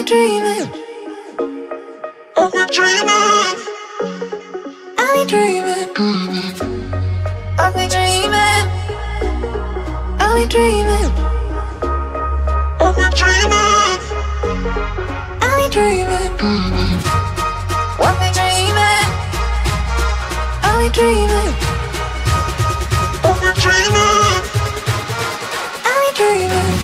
dreaming. Are we dreaming? Are we dreaming? Are we dreaming? Are we dreaming? Are we dreaming? Are we dreaming? Are we dreaming? Are we dreaming? Are we dreaming? Are we dreaming?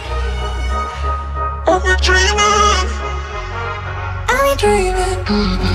Are we dreaming? Are we dreaming?